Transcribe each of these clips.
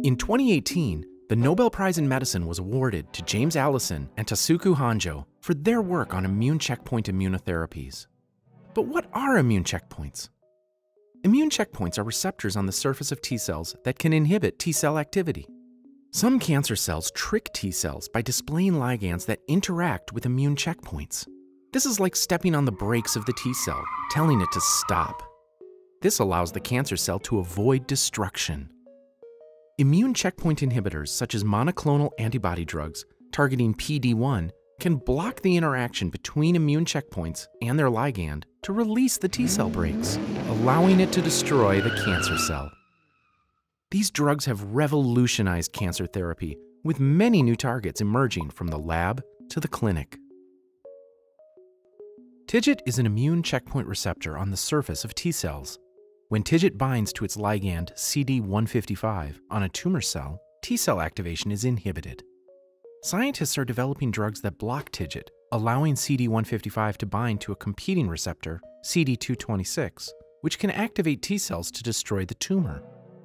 In 2018, the Nobel Prize in Medicine was awarded to James Allison and Tasuku Honjo for their work on immune checkpoint immunotherapies. But what are immune checkpoints? Immune checkpoints are receptors on the surface of T cells that can inhibit T cell activity. Some cancer cells trick T cells by displaying ligands that interact with immune checkpoints. This is like stepping on the brakes of the T cell, telling it to stop. This allows the cancer cell to avoid destruction. Immune checkpoint inhibitors, such as monoclonal antibody drugs targeting PD-1, can block the interaction between immune checkpoints and their ligand to release the T cell brakes, allowing it to destroy the cancer cell. These drugs have revolutionized cancer therapy, with many new targets emerging from the lab to the clinic. TIGIT is an immune checkpoint receptor on the surface of T cells. When TIGIT binds to its ligand CD155 on a tumor cell, T cell activation is inhibited. Scientists are developing drugs that block TIGIT, allowing CD155 to bind to a competing receptor, CD226, which can activate T cells to destroy the tumor.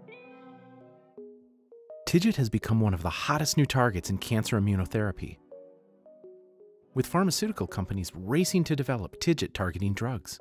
TIGIT has become one of the hottest new targets in cancer immunotherapy, with pharmaceutical companies racing to develop TIGIT-targeting drugs.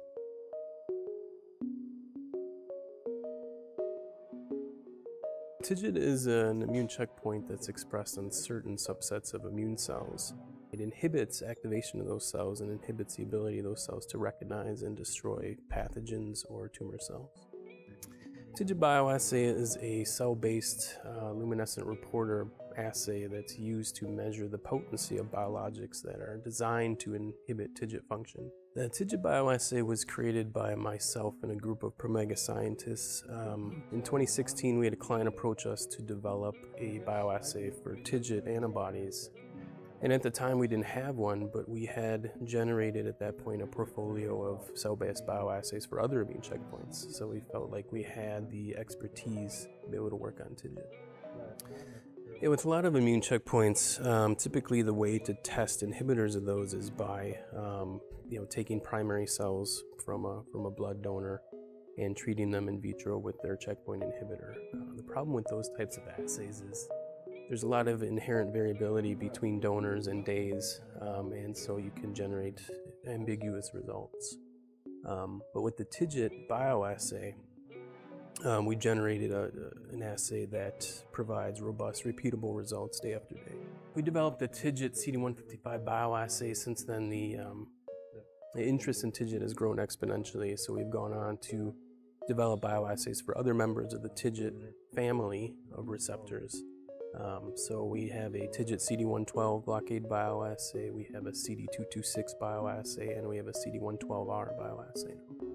TIGIT is an immune checkpoint that's expressed on certain subsets of immune cells. It inhibits activation of those cells and inhibits the ability of those cells to recognize and destroy pathogens or tumor cells. TIGIT bioassay is a cell-based luminescent reporter assay that's used to measure the potency of biologics that are designed to inhibit TIGIT function. The TIGIT bioassay was created by myself and a group of Promega scientists. In 2016, we had a client approach us to develop a bioassay for TIGIT antibodies. And at the time, we didn't have one, but we had generated at that point a portfolio of cell-based bioassays for other immune checkpoints. So we felt like we had the expertise to be able to work on TIGIT. Yeah, with a lot of immune checkpoints, typically the way to test inhibitors of those is by taking primary cells from a blood donor and treating them in vitro with their checkpoint inhibitor. The problem with those types of assays is there's a lot of inherent variability between donors and days, and so you can generate ambiguous results. But with the TIGIT bioassay, we generated an assay that provides robust, repeatable results day after day. We developed the TIGIT CD155 bioassay. Since then, the interest in TIGIT has grown exponentially, so we've gone on to develop bioassays for other members of the TIGIT family of receptors. So we have a TIGIT CD112 blockade bioassay, we have a CD226 bioassay, and we have a CD112R bioassay.